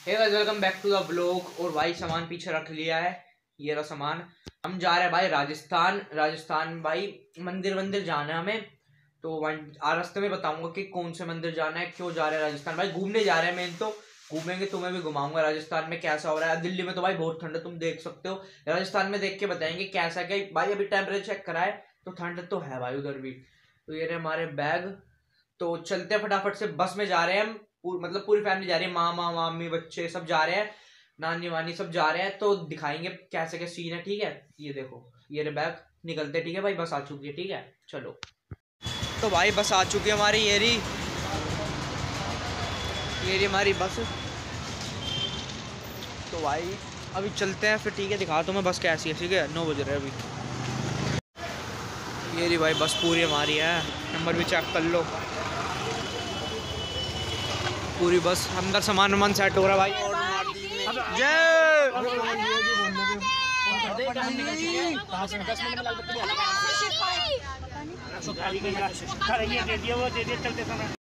Hey guys, welcome back to the vlog. और भाई सामान पीछे रख लिया है, ये रहा सामान। हम जा रहे हैं भाई राजस्थान भाई। मंदिर जाना है हमें। तो रास्ते में बताऊंगा कि कौन से मंदिर जाना है, क्यों जा रहे हैं राजस्थान भाई। घूमने जा रहे हैं मेन तो, घूमेंगे, तुम्हें भी घुमाऊंगा राजस्थान में कैसा हो रहा है। दिल्ली में तो भाई बहुत ठंड है, तुम देख सकते हो। राजस्थान में देख के बताएंगे कैसा क्या भाई। अभी टेम्परेचर चेक करा है तो ठंड तो है भाई उधर भी। तो ये रहे हमारे बैग। तो चलते हैं फटाफट से, बस में जा रहे हैं हम। मतलब पूरी फैमिली जा रही है, मामा मामी बच्चे सब जा रहे हैं, नानी वानी सब जा रहे हैं। तो दिखाएंगे कैसे क्या सीन है, ठीक है। ये देखो, ये रहे बैग, निकलते, ठीक है भाई। बस आ चुकी है, ठीक है, चलो। तो भाई बस आ चुकी है हमारी, ये रही हमारी बस। तो भाई अभी चलते हैं फिर, ठीक है। दिखा तो मैं बस कैसी है, ठीक है। 9 बज रहे हैं अभी। ये रही भाई बस पूरी हमारी है, नंबर भी चेक कर लो। पूरी बस, अंदर सामान वामान सेट हो रहा भाई। जय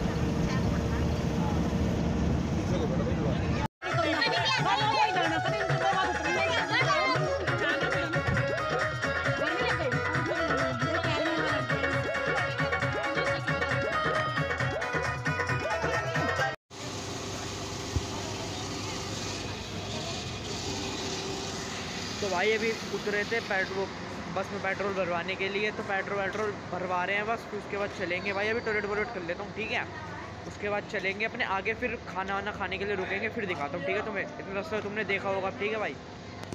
तो भाई अभी उतरे थे पेट्रोल, बस में पेट्रोल भरवाने के लिए। तो पेट्रोल भरवा रहे हैं बस। फिर उसके बाद चलेंगे भाई। अभी टॉयलेट वॉयलेट कर लेता हूँ, ठीक है। उसके बाद चलेंगे अपने आगे, फिर खाना वाना खाने के लिए रुकेंगे, फिर दिखाता हूँ, ठीक है तुम्हें। इतने रास्ते तुमने देखा होगा, ठीक है भाई।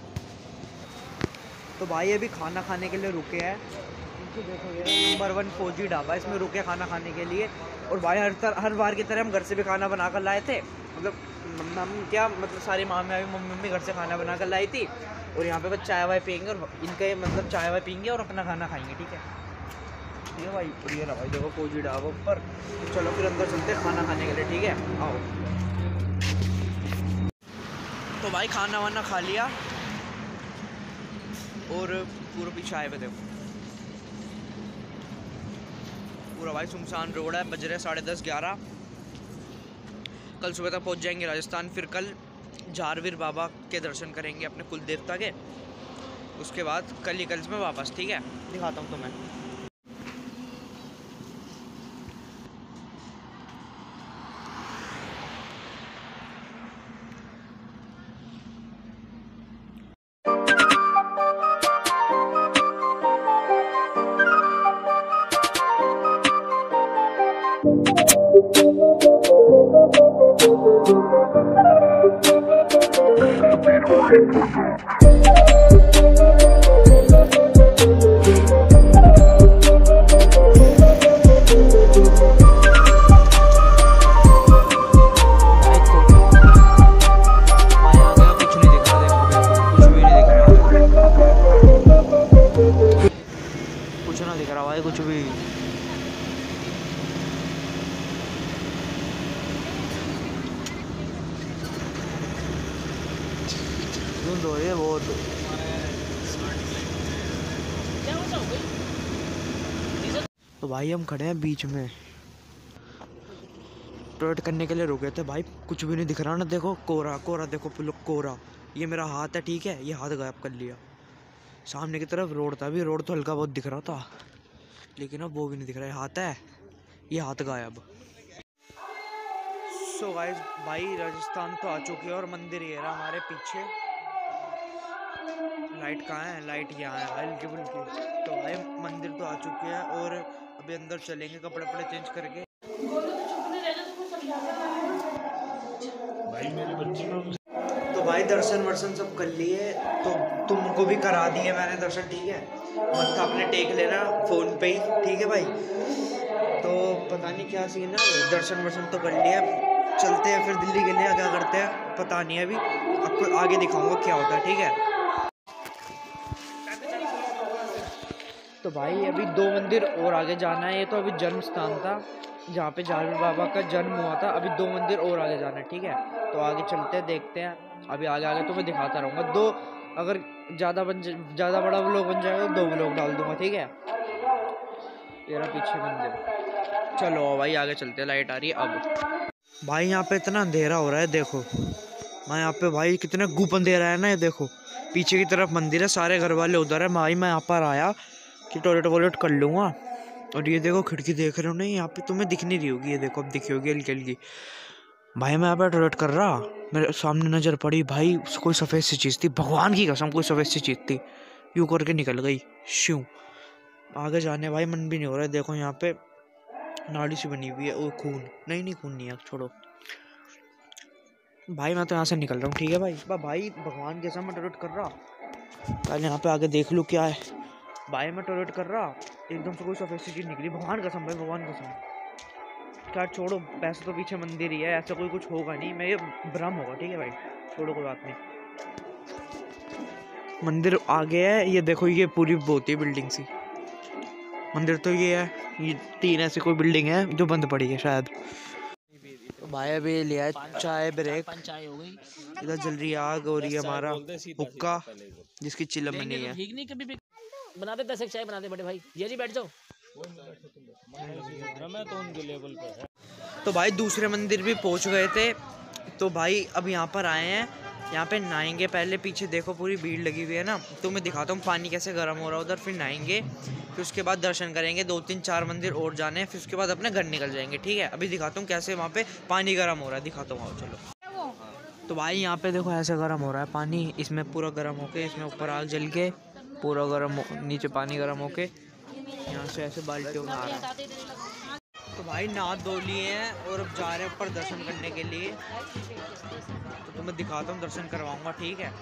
तो भाई अभी खाना खाने के लिए रुके हैं। देखो ये नंबर 1 फौजी ढाबा, इसमें रुके खाना खाने के लिए। और भाई हर बार की तरह हम घर से भी खाना बना कर लाए थे। मतलब हम क्या, मतलब सारी मामी मम्मी घर से खाना बना कर लाई थी। और यहाँ पे बस चाय वाय पियेंगे, और इनके मतलब चाय वाय पियेंगे और अपना खाना खाएंगे, ठीक है। ठीक है भाई। और ये रहा भाई, देखो फौजी ढाबा ऊपर। तो चलो फिर अंदर चलते हैं खाना खाने के लिए, ठीक है, आओ। तो भाई खाना वाना खा लिया, और पूरा पीछे आए हुए देखो, पूरा भाई सुनसान रोड है। बज रहे 10:30 11। कल सुबह तक पहुंच जाएंगे राजस्थान। फिर कल जारवीर बाबा के दर्शन करेंगे अपने कुल देवता के। उसके बाद कल में वापस, ठीक है। दिखाता हूँ तुम्हें। कुछ ना दिख रहा भाई, कुछ भी। धुंध हो रही है बहुत। तो भाई हम खड़े हैं बीच में, टॉयलेट करने के लिए रुके थे भाई। कुछ भी नहीं दिख रहा ना, देखो कोरा कोरा, देखो कोरा। ये मेरा हाथ है, ठीक है, ये हाथ गायब कर लिया। सामने की तरफ रोड था, अभी रोड तो हल्का बहुत दिख रहा था, लेकिन अब वो भी नहीं दिख रहा है। हाथ है, ये हाथ गायब। सो गाइस भाई राजस्थान तो आ चुके हैं, और मंदिर ये रहा हमारे पीछे। लाइट कहाँ है? लाइट यहाँ है हल्की फुल्की। तो भाई मंदिर तो आ चुके हैं, और अभी अंदर चलेंगे कपड़े वपड़े चेंज करके। भाई मेरे बच्चे को तो भाई दर्शन वर्शन सब कर लिए। तो तुमको भी करा दिए मैंने दर्शन, ठीक है। मत्था अपने टेक लेना फ़ोन पे ही, ठीक है भाई। तो पता नहीं क्या सीन है, दर्शन वर्शन तो कर लिया। चलते हैं फिर दिल्ली के लिए, क्या करते हैं पता नहीं है। अभी आपको आगे दिखाऊंगा क्या होता है, ठीक है। तो भाई अभी 2 मंदिर और आगे जाना है। ये तो अभी जन्म स्थान था जहाँ पे जारवीर बाबा का जन्म हुआ था। अभी 2 मंदिर और आगे जाना है, ठीक है। तो आगे चलते हैं, देखते हैं। अभी आगे तो मैं दिखाता रहूँगा। 2 अगर ज़्यादा बड़ा व्लॉग बन जाएगा तो 2 व्लॉग डाल दूंगा, ठीक है। ये रहा पीछे मंदिर। चलो भाई आगे चलते हैं, लाइट आ रही है अब। भाई यहाँ पे इतना अंधेरा हो रहा है, देखो मैं यहाँ पे भाई कितने गुप अंधेरा है ना, ये देखो पीछे की तरफ मंदिर है, सारे घर वाले उधर है। भाई मैं यहाँ पर आया कि टॉयलेट वॉयलेट कर लूँगा। और ये देखो खिड़की देख रहे हो नहीं, यहाँ पे तुम्हें दिख नहीं रही होगी, ये देखो अब दिखी होगी हल्की हल्की। भाई मैं यहाँ पे टॉयलेट कर रहा, मेरे सामने नजर पड़ी भाई कोई सफ़ेद सी चीज़ थी, भगवान की कसम कोई सफ़ेद सी चीज़ थी, यूँ करके निकल गई श्यों। आगे जाने भाई मन भी नहीं हो रहा है। देखो यहाँ पे नाली सी बनी हुई है, वो खून नहीं खून नहीं है, छोड़ो भाई मैं तो यहाँ से निकल रहा हूँ, ठीक है भाई। भाई भगवान के सामने टॉयलेट कर रहा, पहले यहाँ पे आगे देख लूँ क्या है। भाई मैं टॉयलेट कर रहा, एकदम से कोई सफ़ेद सी चीज़ निकली, भगवान कसम भाई भगवान कसम। क्या छोड़ो, वैसे तो पीछे मंदिर ही है, ऐसा कोई कुछ होगा नहीं, मैं ये भ्रम होगा, ठीक है भाई छोड़ो कोई बात नहीं। मंदिर आगे है, ये देखो ये पूरी बहुत ही बिल्डिंग सी, मंदिर तो ये है, ये 3 ऐसी कोई बिल्डिंग है जो बंद पड़ी है शायद। तो भाई अभी लिया चाय ब्रेक, इधर जल रही आग हो रही है हमारा हुक्का जिसकी चिलम में नहीं है। ठीक नहीं कभी भी बना दे 10 एक चाय बना दे बड़े भाई, ये जी बैठ जाओ। मैं तो उनके लेवल पे है। तो भाई दूसरे मंदिर भी पहुंच गए थे, तो भाई अब यहाँ पर आए हैं, यहाँ पे नहाएंगे पहले। पीछे देखो पूरी भीड़ लगी हुई है ना, तो मैं दिखाता हूँ पानी कैसे गर्म हो रहा है उधर, फिर नहाएंगे, फिर उसके बाद दर्शन करेंगे। 2-3-4 मंदिर और जाने हैं, फिर उसके बाद अपने घर निकल जाएंगे, ठीक है। अभी दिखाता हूँ कैसे वहाँ पे पानी गर्म हो रहा है, दिखाता हूँ, आओ चलो। तो भाई यहाँ पे देखो ऐसे गर्म हो रहा है पानी, इसमें पूरा गर्म होके, इसमें ऊपर आग जल के पूरा गर्म, नीचे पानी गर्म होके यहाँ से ऐसे बाल्टियों में आ रहा है। तो भाई नहा धो लिए हैं और अब जा रहे हैं ऊपर दर्शन करने के लिए, तो तुम्हें दिखाता हूँ, दर्शन करवाऊंगा, ठीक है।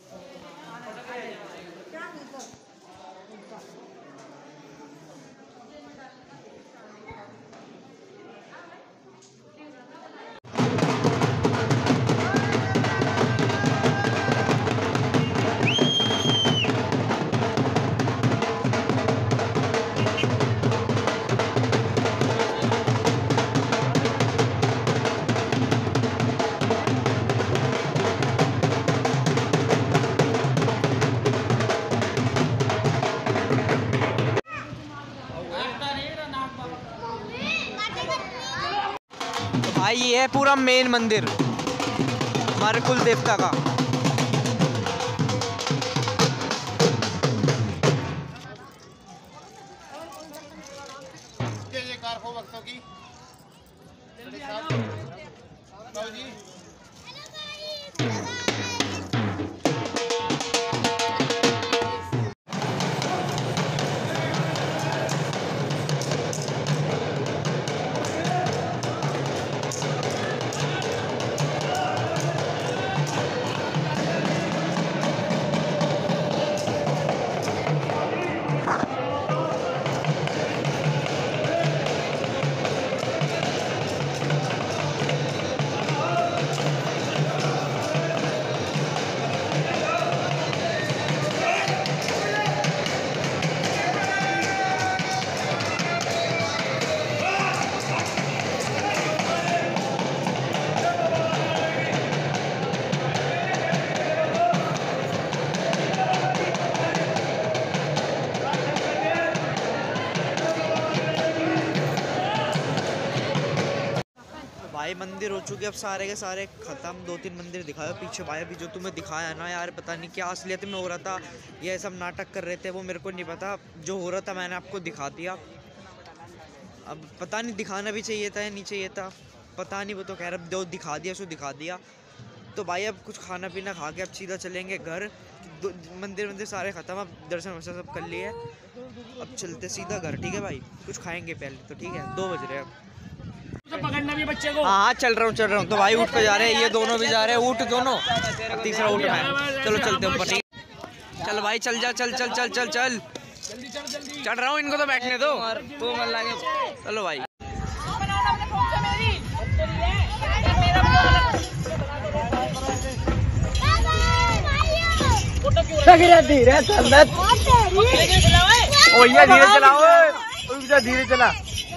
भाई ये है पूरा मेन मंदिर हमारे कुल देवता का। भक्तों की भाई मंदिर हो चुके अब सारे के सारे ख़त्म। 2-3 मंदिर दिखाया पीछे भाई, अभी जो तुम्हें दिखाया ना यार, पता नहीं क्या असलियत में हो रहा था, ये सब नाटक कर रहे थे वो मेरे को नहीं पता, जो हो रहा था मैंने आपको दिखा दिया। अब पता नहीं दिखाना भी चाहिए था या नहीं चाहिए था, पता नहीं, वो तो कह रहा जो दिखा दिया सो दिखा दिया। तो भाई अब कुछ खाना पीना खा के अब सीधा चलेंगे घर। मंदिर सारे ख़त्म, अब दर्शन वर्शन सब कर लिए, अब चलते सीधा घर, ठीक है भाई। कुछ खाएंगे पहले तो, ठीक है, 2 बज रहे हैं अब। पकड़ना भी बच्चे को। हाँ चल रहा हूँ। तो भाई ऊँट पे जा रहे हैं, ये दोनों भी जा रहे हैं, ऊँट दोनों, तीसरा ऊँट में। चलो चलते ऊपर, ठीक। चल भाई चल जा, चल चढ़ रहा हूँ, इनको तो बैठने दो, चलो भाई। धीरे चलाओ, धीरे चला।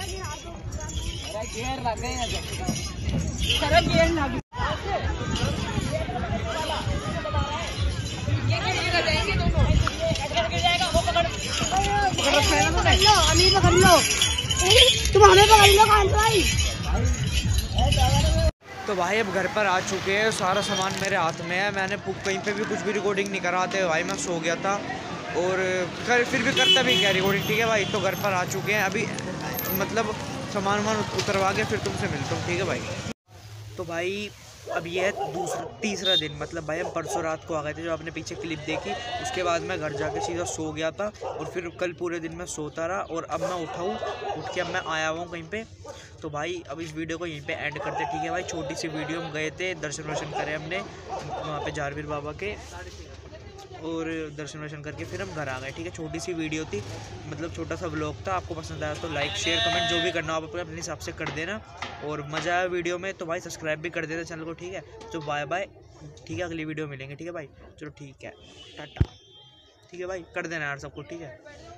पकड़ लो, तुम हमें पकड़ लो। तो भाई अब घर पर आ चुके हैं, सारा सामान मेरे हाथ में है। मैंने कहीं पे भी कुछ भी रिकॉर्डिंग नहीं करा थे भाई, मैं सो गया था और फिर भी करता भी क्या रिकॉर्डिंग, ठीक है भाई। तो घर पर आ चुके हैं अभी, मतलब सामान वामान उतरवा के फिर तुमसे मिलता हूँ, ठीक है भाई। तो भाई अब ये है तीसरा दिन, मतलब भाई हम परसों रात को आ गए थे, जो आपने पीछे क्लिप देखी। उसके बाद मैं घर जाके सीधा सो गया था और फिर कल पूरे दिन मैं सोता रहा और अब मैं उठ के अब मैं आया हुआ हूँ कहीं पे। तो भाई अब इस वीडियो को यहीं पे एंड करते, ठीक है भाई। छोटी सी वीडियो, हम गए थे, दर्शन वर्शन करे हमने वहाँ पे जारवीर बाबा के, और दर्शन वर्शन करके फिर हम घर आ गए, ठीक है। छोटी सी वीडियो थी, मतलब छोटा सा व्लॉग था। आपको पसंद आया तो लाइक शेयर कमेंट जो भी करना हो आप अपने हिसाब से कर देना, और मज़ा आया वीडियो में तो भाई सब्सक्राइब भी कर देना चैनल को, ठीक है। तो बाय बाय, ठीक है, अगली वीडियो मिलेंगे, ठीक है भाई। चलो ठीक है, टाटा, ठीक है भाई, कर देना यार सबको, ठीक है।